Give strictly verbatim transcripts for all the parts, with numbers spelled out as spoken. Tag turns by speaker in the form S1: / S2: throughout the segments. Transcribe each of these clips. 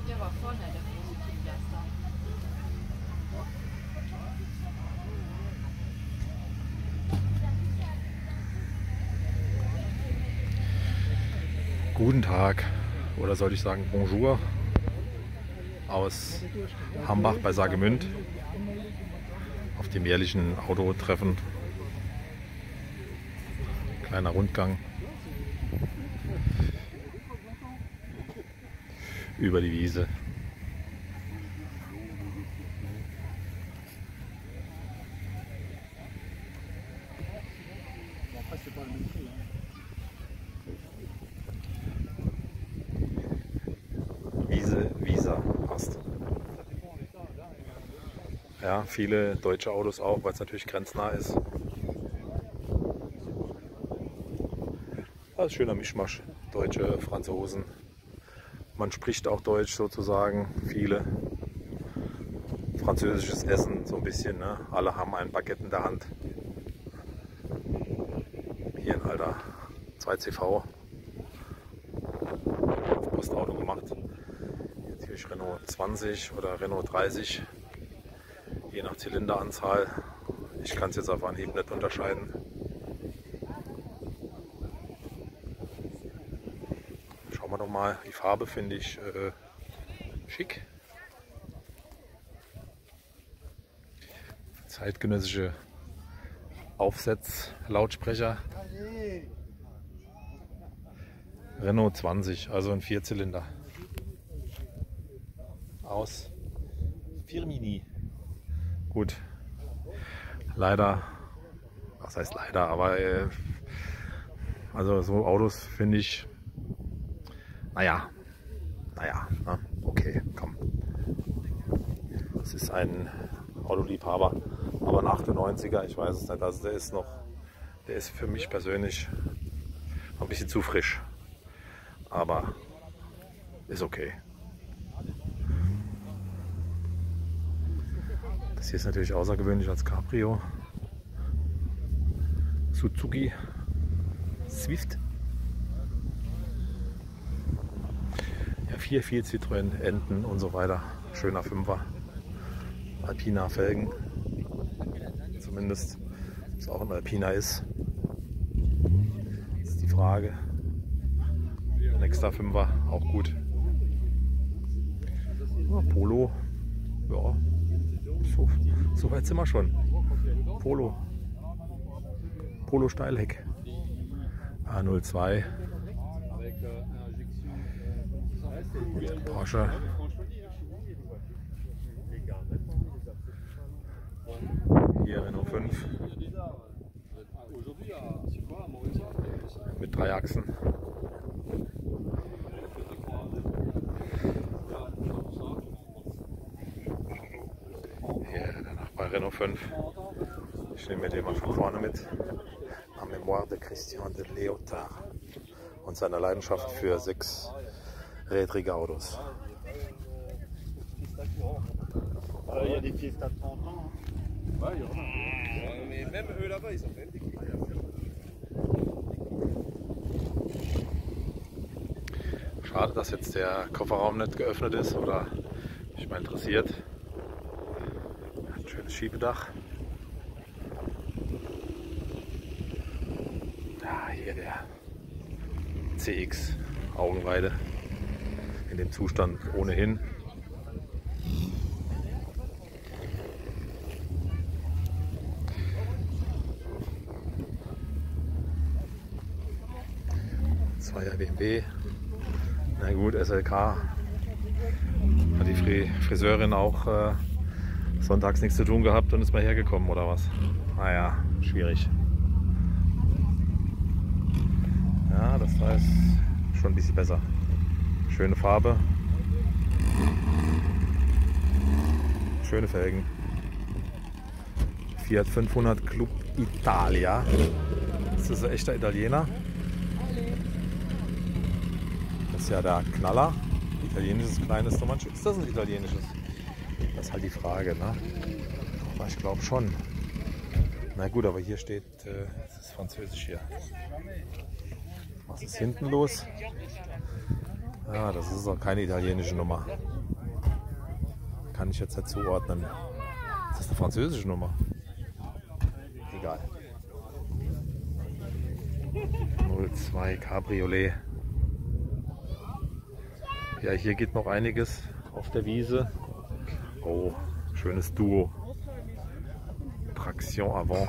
S1: Ja, aber vorne der Positivlaster.
S2: Guten Tag, oder sollte ich sagen Bonjour, aus Hambach bei Saargemünd auf dem jährlichen Autotreffen. Kleiner Rundgang über die Wiese. Wiese, Wiesa passt. Ja, viele deutsche Autos auch, weil es natürlich grenznah ist. Das ist schöner Mischmasch. Deutsche, Franzosen. Man spricht auch Deutsch sozusagen. Viele. Französisches Essen so ein bisschen. Ne? Alle haben ein Baguette in der Hand. Hier ein alter zwei C V. Auf Postauto gemacht. Hier natürlich Renault zwanzig oder Renault dreißig. Je nach Zylinderanzahl. Ich kann es jetzt auf Anhieb nicht unterscheiden. Schauen wir doch mal. Die Farbe finde ich äh, schick. Zeitgenössische Aufsetz-Lautsprecher. Renault zwanzig, also ein Vierzylinder. Aus Firmini. Gut. Leider, was heißt leider, aber äh, also so Autos finde ich, naja, naja, na, okay, komm. Es ist ein Autoliebhaber, aber ein achtundneunziger, ich weiß es nicht, also der ist noch, der ist für mich persönlich noch ein bisschen zu frisch, aber ist okay. Das hier ist natürlich außergewöhnlich als Cabrio. Suzuki Swift. Ja, vier, vier Citroën, Enten und so weiter. Schöner Fünfer. Alpina Felgen. Zumindest, ob es auch ein Alpina ist. Das ist die Frage. Ein extra Fünfer, auch gut. Ja, Polo. Ja. So, so weit sind wir schon. Polo. Polo Steilheck. A null zwei. Porsche. Hier Renault fünf. Mit drei Achsen. Hier danach bei Renault fünf. Ich nehme mir den mal von vorne mit. La Mémoire de Christian de Léotard und seiner Leidenschaft für sechsrädrige Autos. Schade, dass jetzt der Kofferraum nicht geöffnet ist oder mich mal interessiert. Ein schönes Schiebedach. Ja, hier der C X Augenweide in dem Zustand ohnehin. Zweier B M W. Na gut, S L K. Hat die Friseurin auch äh, sonntags nichts zu tun gehabt und ist mal hergekommen oder was? Naja, schwierig. Ja, das da ist schon ein bisschen besser. Schöne Farbe. Schöne Felgen. Fiat fünfhundert Club Italia. Das ist ein echter Italiener. Das ist ja der Knaller. Italienisches kleines Nummernschiff. Ist das ein italienisches? Das ist halt die Frage, ne? Aber ich glaube schon. Na gut, aber hier steht, äh, das ist französisch hier. Was ist hinten los? Ja, das ist auch keine italienische Nummer. kann ich jetzt nicht zuordnen. Ist das eine französische Nummer? Egal. null zwei Cabriolet. Ja, hier geht noch einiges auf der Wiese. Oh, schönes Duo. Traction avant.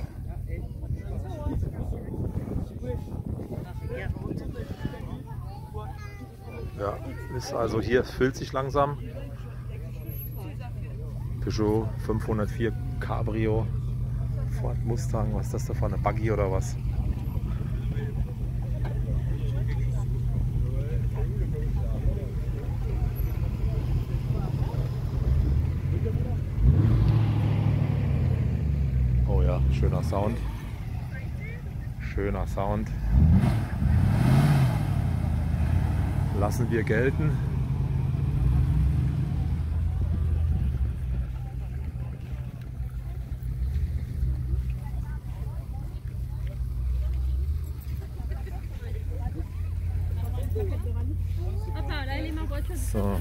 S2: Ja, ist also hier, füllt sich langsam. Peugeot fünfhundertvier Cabrio, Ford Mustang, was ist das da für eine Buggy oder was? Oh ja, schöner Sound. Schöner Sound. Lassen wir gelten. So.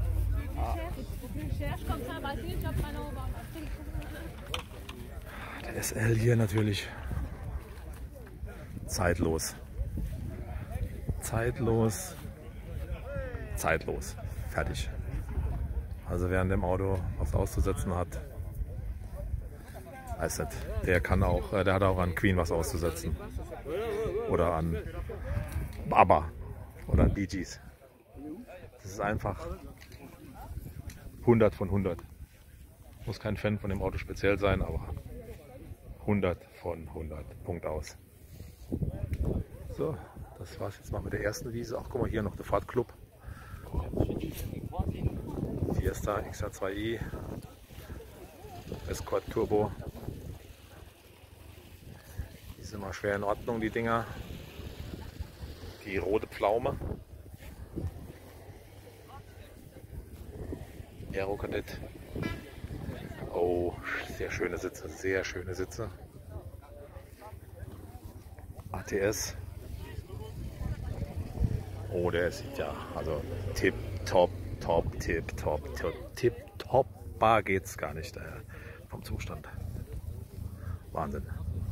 S2: Der S L hier natürlich zeitlos. Zeitlos. Zeitlos. Fertig. Also wer an dem Auto was auszusetzen hat, weiß nicht. Der kann auch, der hat auch an Queen was auszusetzen. Oder an ABBA. Oder an Bee Gees. Das ist einfach hundert von hundert. Muss kein Fan von dem Auto speziell sein, aber hundert von hundert. Punkt aus. So, das war's jetzt mal mit der ersten Wiese. Ach, guck mal, hier noch der Fahrtclub. Fiesta X R zwei i. Escort Turbo. Die sind mal schwer in Ordnung, die Dinger. Die rote Pflaume. Aero Kadett. Oh, sehr schöne Sitze, sehr schöne Sitze. A T S. Oh, der sieht ja, also tip top, top, tip top, tip, tip top, bar geht's gar nicht äh, vom Zustand. Wahnsinn.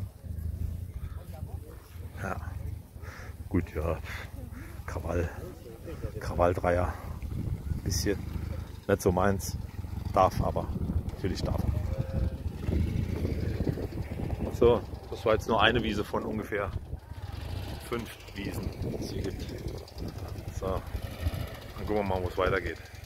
S2: Ja, gut, ja, Krawall, Krawalldreier, bisschen nicht so meins, darf aber, natürlich darf. So, das war jetzt nur eine Wiese von ungefähr fünf Wiesen, die es hier gibt. So, dann gucken wir mal, wo es weitergeht.